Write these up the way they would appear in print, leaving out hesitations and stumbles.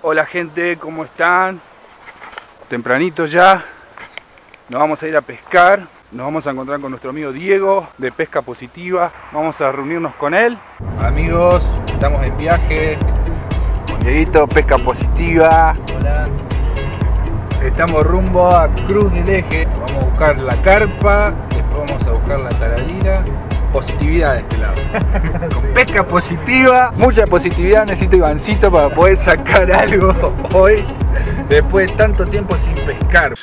Hola gente, ¿cómo están? Tempranito ya, nos vamos a ir a pescar. Nos vamos a encontrar con nuestro amigo Diego de Pesca Positiva. Vamos a reunirnos con él. Amigos, estamos en viaje con Dieguito, Pesca Positiva. Hola. Estamos rumbo a Cruz del Eje. Vamos a buscar la carpa, después vamos a buscar la tararira. Positividad de este lado. Con pesca positiva, mucha positividad. Necesito Ivancito para poder sacar algo hoy, después de tanto tiempo sin pescar.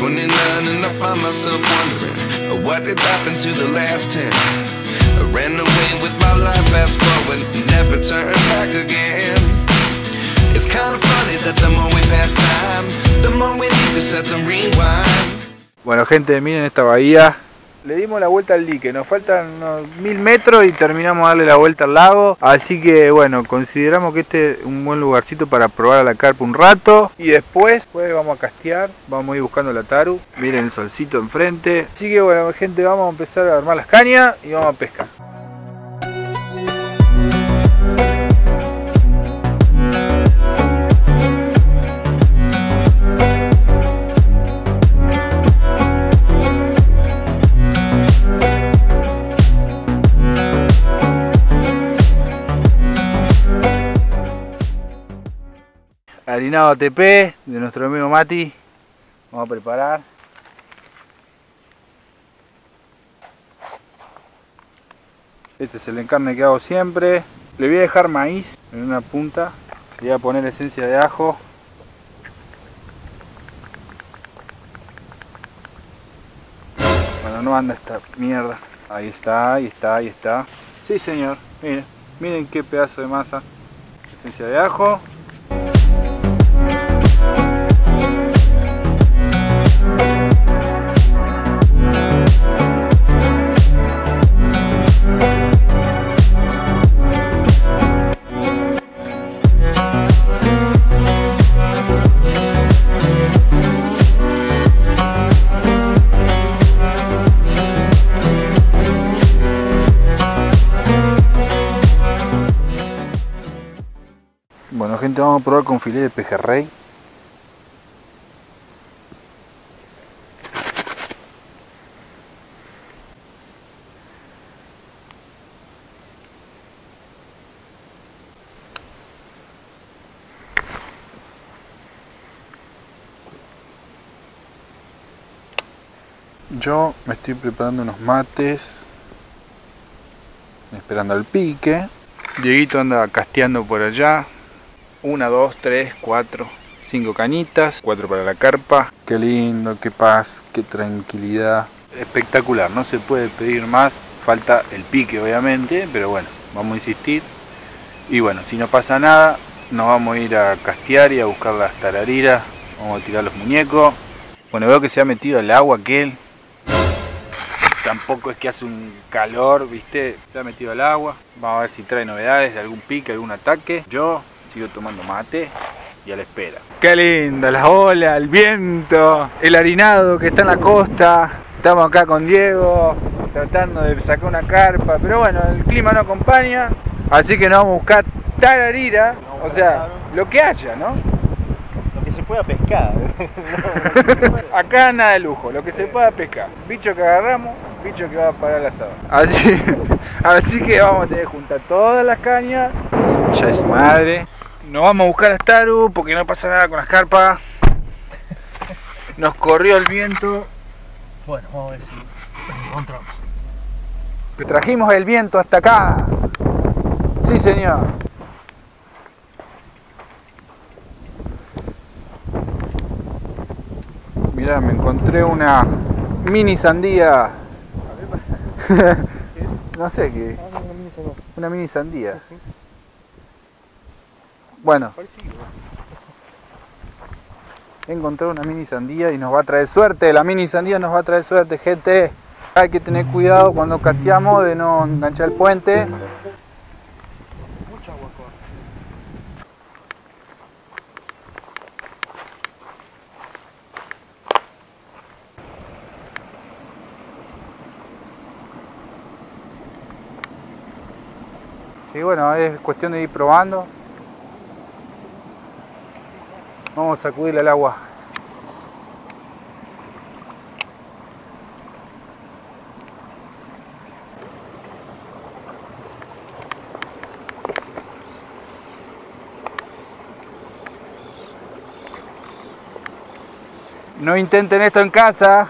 Bueno gente, miren esta bahía. Le dimos la vuelta al dique, nos faltan unos 1000 metros y terminamos de darle la vuelta al lago. Así que bueno, consideramos que este es un buen lugarcito para probar a la carpa un rato. Y después vamos a castear, vamos a ir buscando la taru. Miren el solcito enfrente. Así que bueno gente, vamos a empezar a armar las cañas y vamos a pescar. Harinado ATP de nuestro amigo Mati. Vamos a preparar. Este es el encarne que hago siempre. Le voy a dejar maíz en una punta. Le voy a poner esencia de ajo. Bueno, no anda esta mierda. Ahí está, ahí está, ahí está. Sí señor, miren, miren qué pedazo de masa. Esencia de ajo. Bueno gente, vamos a probar con filete de pejerrey. Yo me estoy preparando unos mates, esperando al pique. Dieguito anda casteando por allá. 1, 2, 3, 4, 5 cañitas, 4 para la carpa. Qué lindo, qué paz, qué tranquilidad. Espectacular, no se puede pedir más. Falta el pique obviamente, pero bueno, vamos a insistir. Y bueno, si no pasa nada, nos vamos a ir a castear y a buscar las tarariras. Vamos a tirar los muñecos. Bueno, veo que se ha metido el agua aquel. Tampoco es que hace un calor, viste, se ha metido el agua. Vamos a ver si trae novedades de algún pique, algún ataque. Yo sigo tomando mate y a la espera. Qué linda las olas, el viento, el harinado que está en la costa. Estamos acá con Diego tratando de sacar una carpa, pero bueno, el clima no acompaña, así que nos vamos a buscar tararira, o sea, lo que haya, ¿no? Lo que se pueda pescar. Acá nada de lujo, lo que se pueda pescar. Bicho que agarramos, bicho que va a parar el asado. Así que vamos a tener que juntar todas las cañas. Ya es madre. Nos vamos a buscar a taru porque no pasa nada con las carpas. Nos corrió el viento. Bueno, vamos a ver si encontramos. Trajimos el viento hasta acá. Sí señor. Mirá, me encontré una mini sandía. No sé qué. Una mini sandía. Bueno. Encontré una mini sandía y nos va a traer suerte. La mini sandía nos va a traer suerte, gente. Hay que tener cuidado cuando casteamos de no enganchar el puente. Mucha agua corre. Y bueno, es cuestión de ir probando. Vamos a sacudirle al agua. No intenten esto en casa.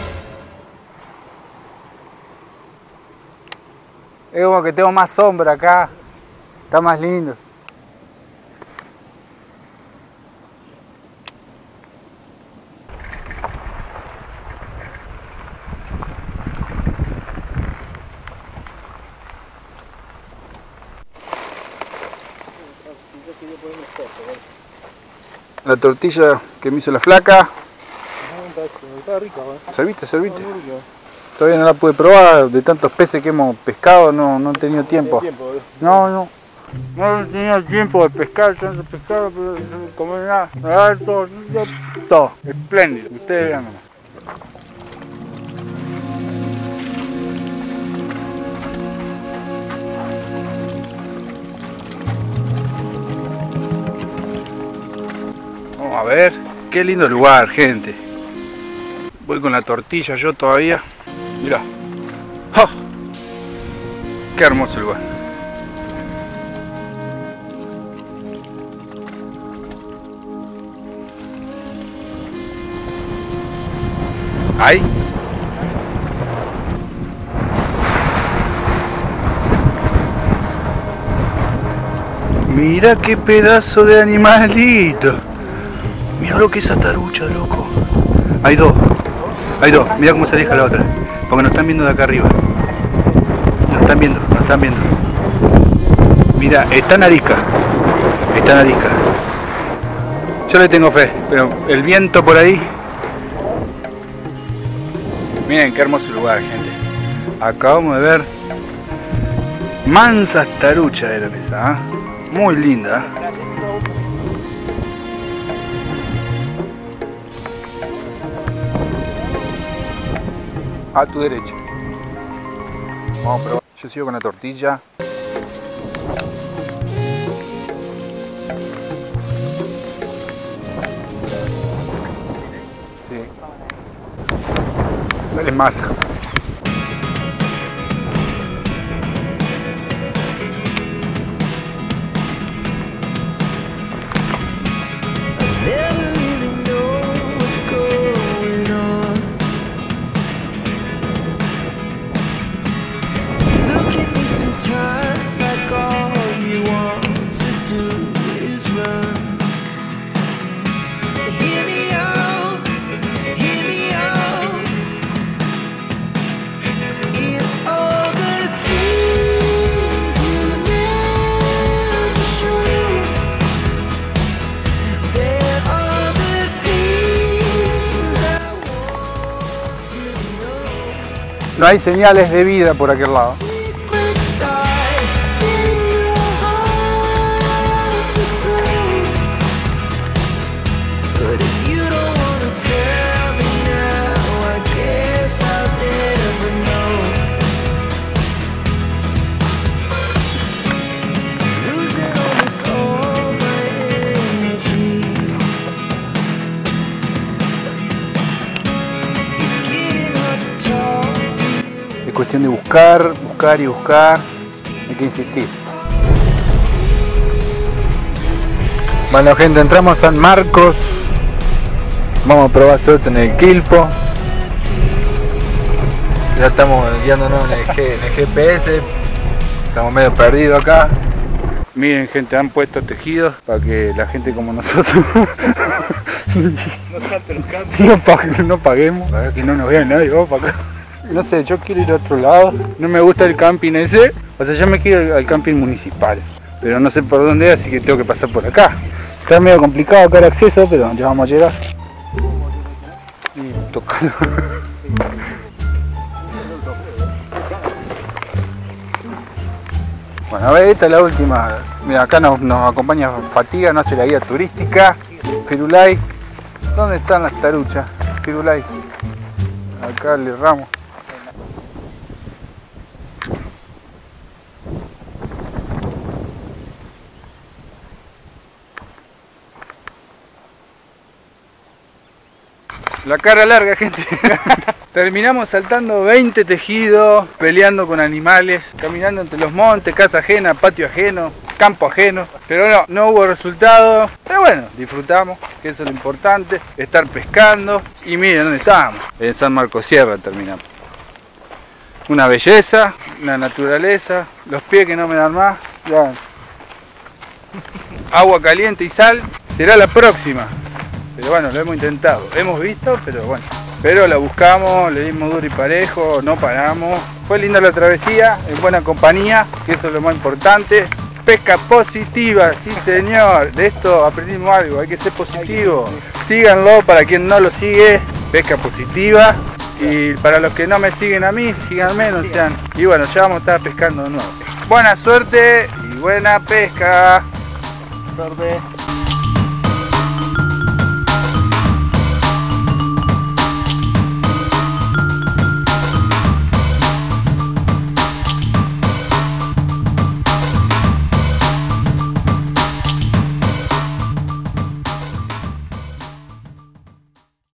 Es como que tengo más sombra acá. Está más lindo. La tortilla que me hizo la flaca. Está rico, Servite. Todavía no la pude probar, de tantos peces que hemos pescado no he tenido tiempo. No he tenido tiempo de pescar tanto pescado, pero como nada, todo, espléndido, ustedes vean nomás. Vamos a ver, qué lindo lugar, gente. Voy con la tortilla yo todavía. Mirá. ¡Oh! Qué hermoso lugar. Ahí. Mira qué pedazo de animalito. Mira lo que es esa tarucha, loco. Hay dos. Mira cómo se aleja la otra. Porque nos están viendo de acá arriba. Nos están viendo. Mira, está en arisca. Yo le tengo fe, pero el viento por ahí. Miren qué hermoso lugar, gente. Acabamos de ver mansas taruchas eran esas, ¿eh? Muy linda. A tu derecha. Vamos a probar. Yo sigo con la tortilla. Sí. Dale masa. No hay señales de vida por aquel lado. Es cuestión de buscar y buscar, hay que insistir. Bueno, gente, entramos a San Marcos, vamos a probar suerte en el Quilpo. Ya estamos guiándonos en el GPS, estamos medio perdidos acá. Miren, gente, han puesto tejidos para que la gente como nosotros no salte los cambios, no paguemos, para que no nos vea nadie. Vamos para acá. No sé, yo quiero ir a otro lado, no me gusta el camping ese, o sea, yo me quiero ir al camping municipal, pero no sé por dónde, así que tengo que pasar por acá. Está medio complicado acá el acceso, pero ya vamos a llegar. Y tocarlo. Bueno, a ver, esta es la última. Mira, acá nos acompaña Fatiga, nos hace la guía turística. Firulai. ¿Dónde están las taruchas? Firulai. Acá le erramos. La cara larga, gente. Terminamos saltando 20 tejidos, peleando con animales, caminando entre los montes, casa ajena, patio ajeno, campo ajeno. Pero no hubo resultado. Pero bueno, disfrutamos, que eso es lo importante. Estar pescando. Y miren dónde estábamos. En San Marcos Sierra terminamos. Una belleza, una naturaleza, los pies que no me dan más. Ya. Agua caliente y sal. Será la próxima. Pero bueno, lo hemos intentado. Hemos visto, pero bueno. Pero la buscamos, le dimos duro y parejo, no paramos. Fue linda la travesía, en buena compañía, que eso es lo más importante. Pesca positiva, sí señor. De esto aprendimos algo, hay que ser positivo. Síganlo para quien no lo sigue, pesca positiva. Y para los que no me siguen a mí, síganme, no sean. Y bueno, ya vamos a estar pescando de nuevo. Buena suerte y buena pesca. Suerte.